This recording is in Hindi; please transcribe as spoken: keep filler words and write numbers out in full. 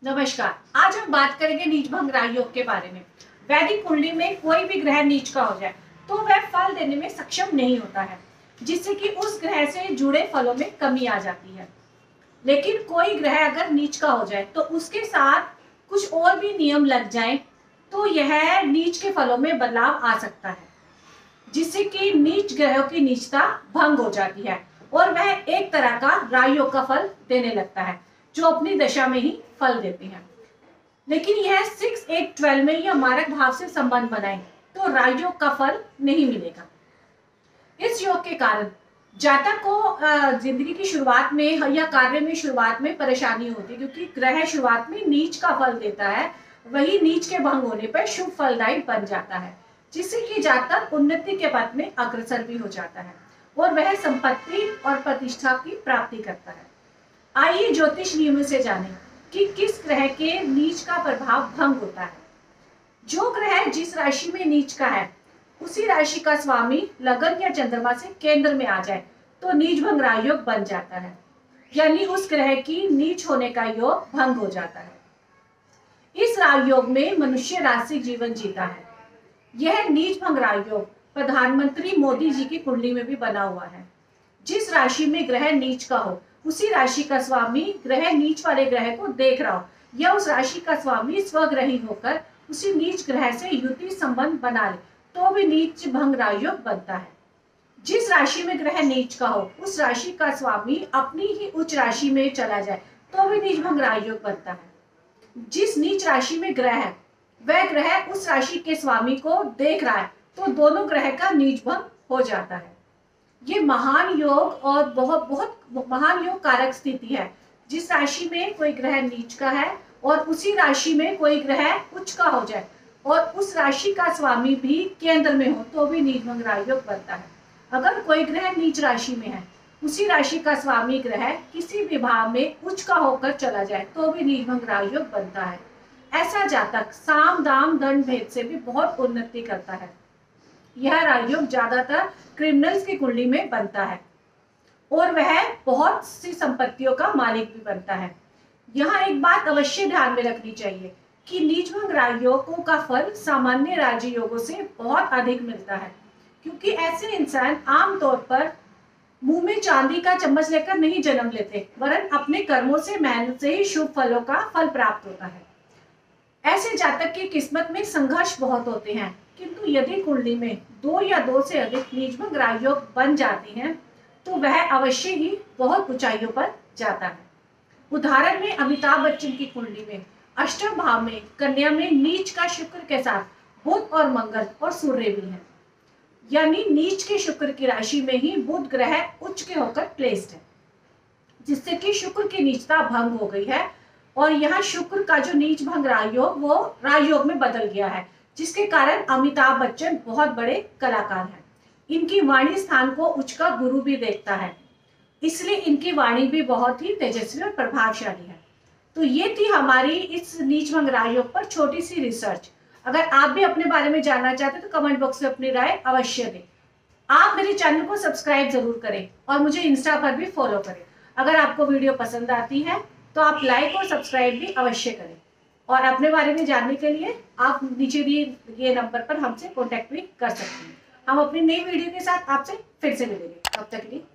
नमस्कार। आज हम बात करेंगे नीचभंग राजयोग के बारे में। वैदिक कुंडली में कोई भी ग्रह नीच का हो जाए तो वह फल देने में सक्षम नहीं होता है, जिससे कि उस ग्रह से जुड़े फलों में कमी आ जाती है। लेकिन कोई ग्रह अगर नीच का हो जाए तो उसके साथ कुछ और भी नियम लग जाए तो यह नीच के फलों में बदलाव आ सकता है, जिससे कि नीच ग्रहों की नीचता भंग हो जाती है और वह एक तरह का राजयोग का फल देने लगता है, जो अपनी दशा में ही फल देते हैं। लेकिन यह सिक्स एट ट्वेल्व में यह मारक भाव से संबंध बनाए तो राजयोग का फल नहीं मिलेगा। इस योग के कारण जातक को जिंदगी की शुरुआत में या कार्य में शुरुआत में परेशानी होती है, क्योंकि ग्रह शुरुआत में नीच का फल देता है, वही नीच के भंग होने पर शुभ फलदायी बन जाता है, जिससे कि जातक उन्नति के पथ में अग्रसर भी हो जाता है और वह संपत्ति और प्रतिष्ठा की प्राप्ति करता है। आइए ज्योतिष नियम से जानें कि किस ग्रह के नीच का प्रभाव भंग होता है। जो ग्रह जिस राशि में नीच का है उसी राशि का स्वामी लगन या चंद्रमा से केंद्र में आ जाए तो नीच भंग राजयोग बन जाता है, यानी उस ग्रह की नीच होने का योग भंग हो जाता है। इस राजयोग में मनुष्य राजसिक जीवन जीता है। यह नीच भंग राजयोग प्रधानमंत्री मोदी जी की कुंडली में भी बना हुआ है। जिस राशि में ग्रह नीच का हो उसी राशि का स्वामी ग्रह नीच वाले ग्रह को देख रहा हो या उस राशि का स्वामी स्वग्रही होकर उसी नीच ग्रह से युति संबंध बना ले तो भी नीच भंग राजयोग बनता है। जिस राशि में ग्रह नीच का हो उस राशि का स्वामी अपनी ही उच्च राशि में चला जाए तो भी नीच भंग राजयोग बनता है। जिस नीच राशि में ग्रह है वह ग्रह उस राशि के स्वामी को देख रहा है तो दोनों ग्रह का नीच भंग हो जाता है। ये महान योग और बहुत बहुत महान योग कारक स्थिति है। जिस राशि में कोई ग्रह नीच का है और उसी राशि में कोई ग्रह उच्च का हो जाए और उस राशि का स्वामी भी केंद्र में हो तो भी नीच भंग राजयोग बनता है। अगर कोई ग्रह नीच राशि में है उसी राशि का स्वामी ग्रह किसी भी भाव में उच्च का होकर चला जाए तो भी नीच भंग राजयोग बनता है। ऐसा जातक साम दाम दंड भेद से भी बहुत उन्नति करता है। यह राजयोग ज्यादातर क्रिमिनल्स की कुंडली में बनता है और वह बहुत सी संपत्तियों का मालिक भी बनता है। यहाँ एक बात अवश्य ध्यान में रखनी चाहिए कि नीचभंग राजयोगों का फल सामान्य राजयोगों से बहुत अधिक मिलता है, क्योंकि ऐसे इंसान आमतौर पर मुंह में चांदी का चम्मच लेकर नहीं जन्म लेते, वरन अपने कर्मों से मेहनत से ही शुभ फलों का फल प्राप्त होता है। ऐसे जातक की किस्मत में संघर्ष बहुत होते हैं, किंतु यदि कुंडली में दो या दो से अधिक नीचभंग राजयोग बन जाती हैं तो वह अवश्य ही बहुत ऊंचाइयों पर जाता है। उदाहरण में अमिताभ बच्चन की कुंडली में अष्टम भाव में कन्या में नीच का शुक्र के साथ बुध और मंगल और सूर्य भी है, यानी नीच के शुक्र की राशि में ही बुध ग्रह उच्च के होकर प्लेस्ड है, जिससे कि शुक्र की नीचता भंग हो गई है और यहाँ शुक्र का जो नीच भंग राजयोग वो राजयोग में बदल गया है, जिसके कारण अमिताभ बच्चन बहुत बड़े कलाकार हैं। इनकी वाणी स्थान को उच्च का गुरु भी देखता है, इसलिए इनकी वाणी भी बहुत ही तेजस्वी और प्रभावशाली है। तो ये थी हमारी इस नीचभंग राजयोग पर छोटी सी रिसर्च। अगर आप भी अपने बारे में जानना चाहते हैं तो कमेंट बॉक्स में अपनी राय अवश्य दें। आप मेरे चैनल को सब्सक्राइब जरूर करें और मुझे इंस्टा पर भी फॉलो करें। अगर आपको वीडियो पसंद आती है तो आप लाइक और सब्सक्राइब भी अवश्य करें और अपने बारे में जानने के लिए आप नीचे दिए ये नंबर पर हमसे कॉन्टेक्ट भी कर सकते हैं। हम अपनी नई वीडियो के साथ आपसे फिर से मिलेंगे। तब तक के लिए